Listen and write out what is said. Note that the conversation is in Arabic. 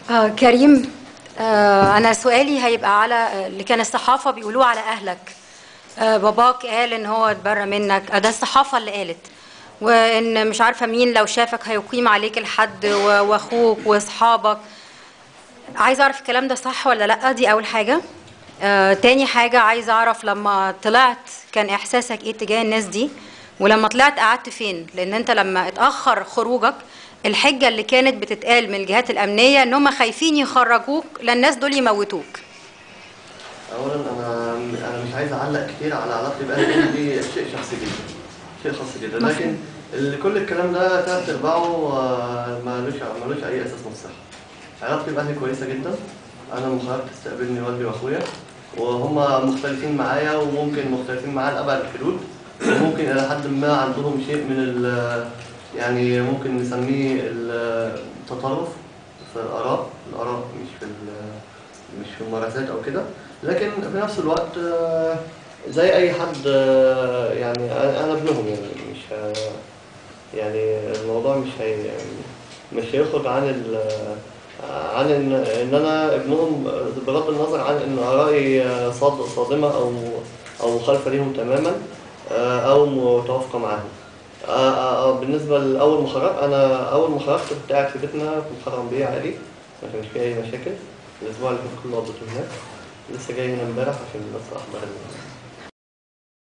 كريم، أنا سؤالي هيبقى على اللي كان الصحافة بيقولوه على أهلك. باباك قال إن هو اتبرى منك، ده الصحافة اللي قالت، وإن مش عارفة مين لو شافك هيقيم عليك الحد وأخوك وأصحابك. عايزة أعرف الكلام ده صح ولا لأ، دي أول حاجة. تاني حاجة عايزة أعرف لما طلعت كان إحساسك إيه تجاه الناس دي، ولما طلعت قعدت فين؟ لأن أنت لما اتأخر خروجك الحجة اللي كانت بتتقال من الجهات الأمنية إن هم خايفين يخرجوك لأن الناس دول يموتوك. اولا انا مش عايز اعلق كتير على علاقتي باهلي، دي شيء شخصي جدا، شيء خاص جدا، لكن كل الكلام ده تلات ارباعه ملوش اي اساس من الصحه. علاقتي باهلي كويسه جدا. انا لما خرجت استقبلني والدي واخويا، وهم مختلفين معايا وممكن مختلفين معايا لابعد الحدود، وممكن الى حد ما عندهم شيء من يعني ممكن نسميه التطرف في الاراء مش في الممارسات او كده، لكن في نفس الوقت زي اي حد، يعني انا ابنهم، يعني مش يعني الموضوع مش هيخرج عن ان انا ابنهم، بغض النظر عن ان ارائي صادمه او مخالفه ليهم تماما او متوافقه معاهم. بالنسبه لاول ما خرجت، انا اول ما خرجت كنت قاعد في بيتنا في محرم بيه عادي، ما كانش فيه اي مشاكل. الاسبوع اللي فات كله قضيته هناك، لسه جاي هنا امبارح عشان بس احضر